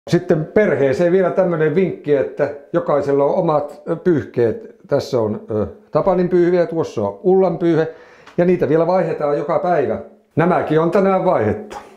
Sitten perheeseen vielä tämmöinen vinkki, että jokaisella on omat pyyhkeet. Tässä on Tapanin pyyhe ja tuossa on Ullan pyyhe ja niitä vielä vaihdetaan joka päivä. Nämäkin on tänään vaihdettu.